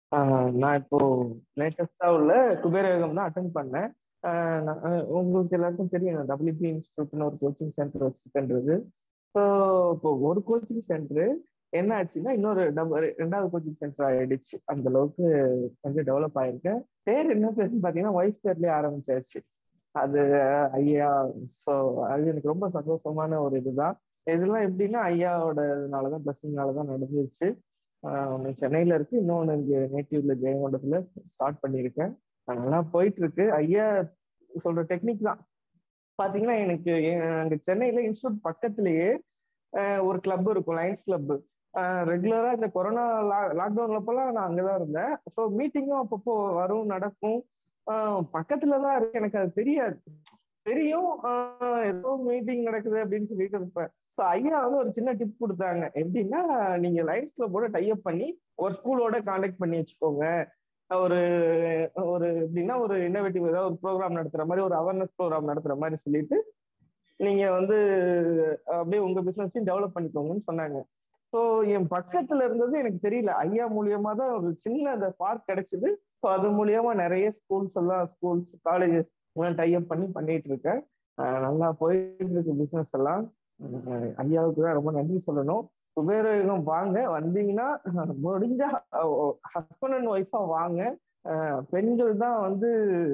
நான் இப்போ லேட்டஸ்டா உள்ள குபேரவேகம் தான் அட்டன் பண்ணேன். உங்களுக்கு எல்லாருக்கும் தெரியும் டபிள்யூபி இன்ஸ்டியூட்னு ஒரு கோச்சிங் சென்டர் வச்சிருக்கின்றது. ஸோ இப்போ ஒரு கோச்சிங் சென்டர் என்ன ஆச்சுன்னா இன்னொரு ரெண்டாவது கோச்சிங் சென்டர் ஆயிடுச்சு. அந்த அளவுக்கு கொஞ்சம் டெவலப் ஆயிருக்கேன். பேர் என்ன பேருன்னு பாத்தீங்கன்னா ஒய்ஃப் பேர்லயே ஆரம்பிச்சாச்சு. அது ஐயா. ஸோ அது எனக்கு ரொம்ப சந்தோஷமான ஒரு இதுதான். இதெல்லாம் எப்படின்னா ஐயாவோடனாலதான் பிளஸிங்னாலதான் நடந்துச்சு. ஒன்று சென்னையில இருக்கு, இன்னொன்று இங்க நேட்டிவ்ல ஜெயங்கொண்டத்துல ஸ்டார்ட் பண்ணியிருக்கேன். நல்லா போயிட்டு இருக்கு. ஐயா சொல்ற டெக்னிக் தான் பாத்தீங்கன்னா எனக்கு அங்க சென்னையில இன்ஸ்டியூட் பக்கத்திலேயே ஒரு கிளப் இருக்கும், லயன்ஸ் கிளப். ரெகுலரா இந்த கொரோனா லாக்டவுன்ல அப்பெல்லாம் நான் அங்கதான் இருந்தேன். ஸோ மீட்டிங்கும் அப்பப்போ வரும், நடக்கும். பக்கத்துலதான் இருக்கு, எனக்கு அது தெரியாது. தெரியும் ஏதோ மீட்டிங் நடக்குது அப்படின்னு சொல்லிட்டு இருப்பேன். ஸோ ஐயா வந்து ஒரு சின்ன டிப் கொடுத்தாங்க. எப்படின்னா, நீங்க லைன்ஸ் கிளப்போட டைப் பண்ணி ஒரு ஸ்கூலோட கான்டாக்ட் பண்ணி வச்சுக்கோங்க. ஒரு ஒரு எப்படின்னா ஒரு இன்னோவேட்டிவ் ஏதாவது ஒரு ப்ரோக்ராம் நடத்துற மாதிரி, ஒரு அவேர்னஸ் ப்ரோக்ராம் நடத்துற மாதிரி சொல்லிட்டு நீங்க வந்து அப்படியே உங்க பிசினஸையும் டெவலப் பண்ணிக்கோங்கன்னு சொன்னாங்க. ஸோ என் பக்கத்துல இருந்தது எனக்கு தெரியல. ஐயா மூலியமா தான் ஒரு சின்ன அந்த ஸ்பார்க் கிடைச்சது. ஸோ அது மூலியமா நிறைய ஸ்கூல்ஸ் காலேஜஸ் டைப் பண்ணி பண்ணிட்டு இருக்கேன். நல்லா போயிட்டு இருக்கு பிசினஸ் எல்லாம். ஐயாவுக்கு தான் ரொம்ப நன்றி சொல்லணும். குபேரயுகம் வாங்க, வந்தீங்கன்னா முடிஞ்சா ஹஸ்பண்ட் அண்ட் ஒய்ஃபா வாங்க. பெண்கள் தான் வந்து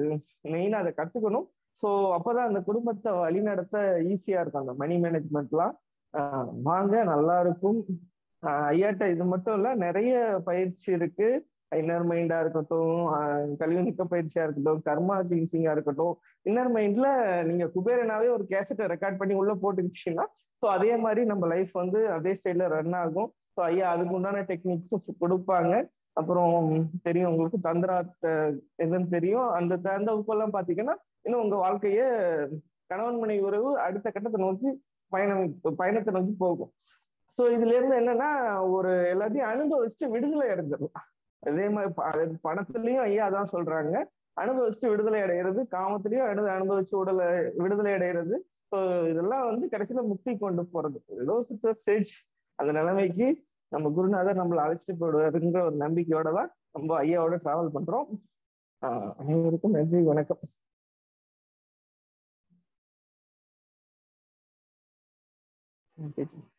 மெயினா அதை கத்துக்கணும். ஸோ அப்பதான் அந்த குடும்பத்தை வழிநடத்த ஈஸியா இருக்கும், அந்த மணி மேனேஜ்மெண்ட்லாம். வாங்க, நல்லா இருக்கும். ஐயாட்ட இது மட்டும் இல்ல, நிறைய பயிற்சி இருக்கு. இன்னர் மைண்டா இருக்கட்டும், கல்வி நிக்க பயிற்சியா இருக்கட்டும், கர்மா கிளீன்சிங்கா இருக்கட்டும். இன்னர் மைண்ட்ல நீங்க குபேரனாவே ஒரு கேசட்டை ரெக்கார்ட் பண்ணி உள்ள போட்டுக்கிட்டீங்கன்னா, ஸோ அதே மாதிரி நம்ம லைஃப் வந்து அதே ஸ்டைல ரன் ஆகும். ஸோ ஐயா அதுக்கு உண்டான டெக்னிக்ஸ் கொடுப்பாங்க. அப்புறம் தெரியும் உங்களுக்கு தந்திரா எதுன்னு தெரியும். அந்த தந்த வகுப்பெல்லாம் பாத்தீங்கன்னா இன்னும் உங்க வாழ்க்கைய கணவன் மனைவி உறவு அடுத்த கட்டத்தை நோக்கி பயணத்தை நோக்கி போகும். ஸோ இதுல இருந்து என்னன்னா, ஒரு எல்லாத்தையும் அனுபவிச்சுட்டு விடுதலை அடைஞ்சிடலாம். அதே மாதிரி பணத்துலயும் ஐயா அதான் சொல்றாங்க. அனுபவிச்சுட்டு விடுதலை அடைகிறது, காமத்திலையும் அனுபவிச்சு விடுதலை அடைகிறது. ஸோ இதெல்லாம் வந்து கடைசியில முக்தி கொண்டு போறது. ஏதோ ஸ்டேஜ் அந்த நிலைமைக்கு நம்ம குருநாதர் நம்மளை அழைச்சிட்டு போயிடுவாருங்கிற ஒரு நம்பிக்கையோட தான் நம்ம ஐயாவோட டிராவல் பண்றோம். அனைவருக்கும் நன்றி, வணக்கம். Okay.